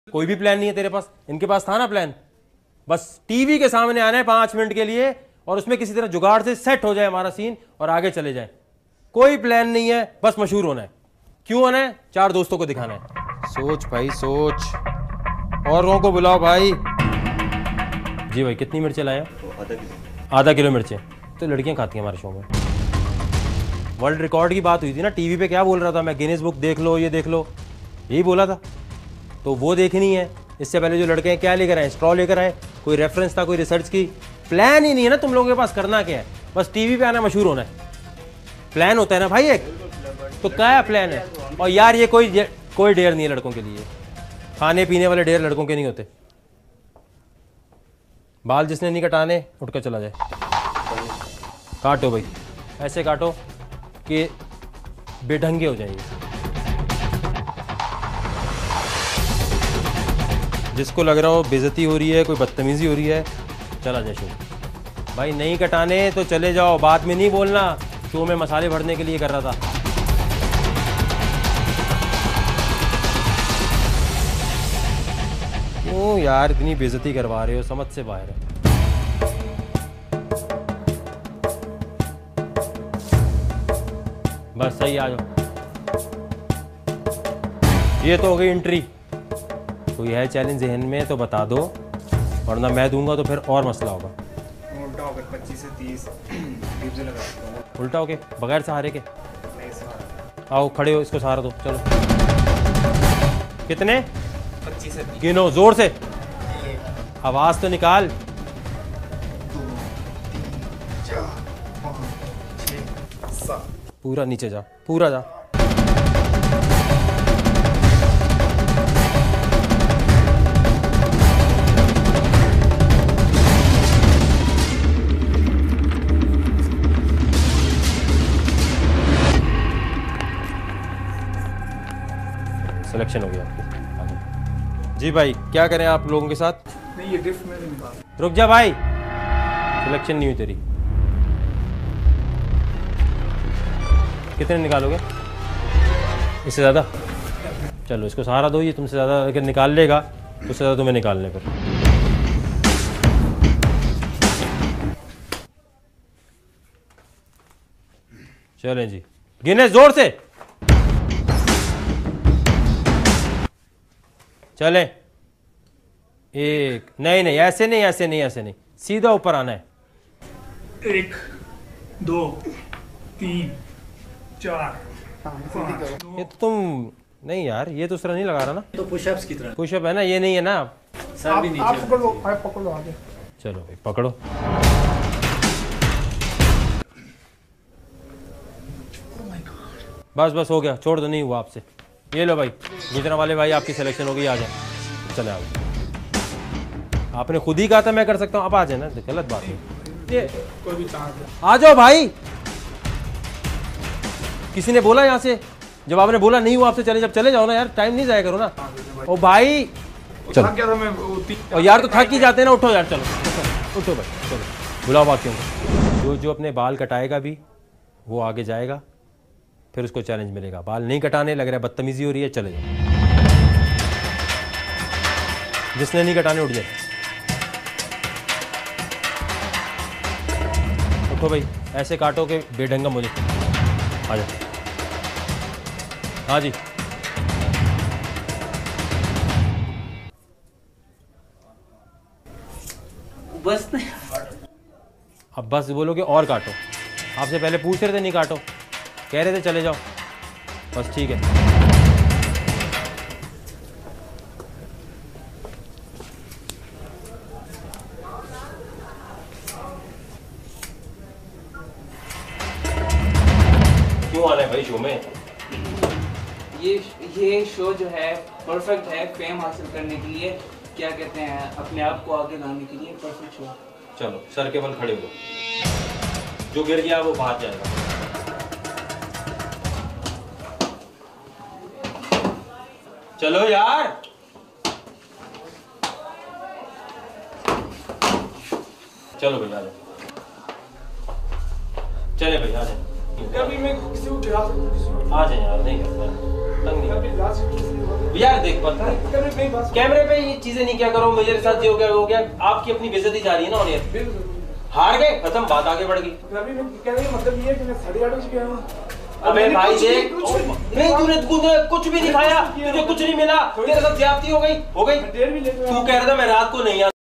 कोई भी प्लान नहीं है तेरे पास? इनके पास था ना प्लान, बस टीवी के सामने आना है 5 मिनट के लिए और उसमें किसी तरह जुगाड़ से सेट हो जाए हमारा सीन और आगे चले जाए। कोई प्लान नहीं है, बस मशहूर होना है। क्यों होना है? 4 दोस्तों को दिखाना है। सोच भाई सोच, औरों को बुलाओ भाई। जी भाई, कितनी मिर्चें लाए? आधा किलो मिर्चें। तो लड़कियां खाती हैं हमारे शो में। वर्ल्ड रिकॉर्ड की बात हुई थी ना टीवी पे, क्या बोल रहा था मैं? गिनीज बुक देख लो, ये देख लो, यही बोला था। तो वो देखनी है। इससे पहले जो लड़के हैं क्या लेकर आए? स्ट्रॉ लेकर आए। कोई रेफरेंस था, कोई रिसर्च की? प्लान ही नहीं है ना तुम लोगों के पास। करना क्या है? बस टीवी पे आना, मशहूर होना है। प्लान होता है ना भाई एक, तो क्या प्लान है? और यार ये कोई डेयर नहीं है लड़कों के लिए। खाने पीने वाले डेयर लड़कों के नहीं होते। बाल जिसने नहीं कटाने उठकर चला जाए। काटो भाई, ऐसे काटो कि बेढंगे हो जाएंगे। जिसको लग रहा हो बेइज्जती हो रही है, कोई बदतमीजी हो रही है, चला जाए शो। भाई नहीं कटाने तो चले जाओ, बाद में नहीं बोलना शो में मसाले भरने के लिए कर रहा था। क्यों यार इतनी बेइज्जती करवा रहे हो? समझ से बाहर है। बस सही, आ जाओ। ये तो हो गई एंट्री। कोई है चैलेंज जहन में तो बता दो, वरना मैं दूंगा तो फिर और मसला होगा। उल्टा होकर 25 से 30 लगा। उल्टा होके बगैर सहारे के? आओ खड़े हो, इसको सहारा दो। चलो कितने? 25 से 30। गिनो जोर से, आवाज तो निकाल। 2 3 4 5 6 7। पूरा नीचे जा, पूरा जा। सिलेक्शन हो गया आपकी। जी भाई, क्या करें आप लोगों के साथ? नहीं, ये गिफ्ट में नहीं निकाल। रुक जा भाई, सिलेक्शन नहीं हुई तेरी। कितने निकालोगे? इससे ज़्यादा? चलो इसको सहारा दो। ये तुमसे ज़्यादा अगर निकाल लेगा तो उससे ज़्यादा तुम्हें निकालने पर। चलें जी, गिने जोर से। चलें। 1, नहीं नहीं, ऐसे नहीं, ऐसे नहीं, ऐसे नहीं, सीधा ऊपर आना है। 1 2 3 4 5। ये तो तुम नहीं यार, ये तो उस तरह नहीं लगा रहा ना। तो पुशअप्स की तरह। पुशअप है ना, ये नहीं है ना। सर भी नीचे। आप पकड़ लो, आप पकड़ लो आगे। चलो भाई पकड़ो। बस बस हो गया, छोड़ दो, नहीं हुआ आपसे। ये लो भाई, गुजरा वाले भाई, आपकी सिलेक्शन हो गई, आ जाए। चले आओ। आपने खुद ही कहा था मैं कर सकता हूँ, अब आ जाए ना, गलत बात है ये। कोई भी चांस है। आ जाओ भाई। किसी ने बोला यहाँ से? जब आपने बोला नहीं हुआ आपसे, चले, जब चले जाओ ना यार, टाइम नहीं जाया करो ना। ओ भाई चलो। थक गया था मैं। और यार तो थक ही जाते हैं ना। उठो यार, चलो उठो भाई, चलो बुलाओ बाकियों को। जो अपने बाल कटाएगा भी वो आगे जाएगा, फिर उसको चैलेंज मिलेगा। बाल नहीं कटाने लग रहा है, बदतमीजी हो रही है, चले जाओ। जिसने नहीं कटाने उठ जाए। उठो भाई, ऐसे काटो कि बेढंगा मुझे। आ जाओ। हाँ जी, बस नहीं। अब बस बोलोगे और काटो। आपसे पहले पूछ रहे थे नहीं काटो, कह रहे थे चले जाओ। बस ठीक है। क्यों आना है भाई शो में? ये शो जो है परफेक्ट है फेम हासिल करने के लिए, क्या कहते हैं, अपने आप को आगे लाने के लिए परफेक्ट शो। चलो सर के बल खड़े हो, जो गिर गया वो बाहर जाएगा। चलो यार, चलो भाई आ जाए। चले भाई आ जाए। कभी मैं किसी को गिरा सकता हूँ। आ जाए यार, नहीं करता। यार देख कैमरे पे ये चीजें नहीं क्या करो, मेरे साथ जो हो गया, आपकी अपनी बेइज्जती जा रही है ना। और ये हार गए, खत्म, बात आगे बढ़ गई। मतलब ये कि मैं 8:30 बजे गया हूँ। अबे भाई देख, नहीं तूने कुछ भी नहीं खाया, तुझे कुछ नहीं मिला, तेरे साथ ज्यादती हो गई। देर भी लेकर तू कह रहा था मैं रात को नहीं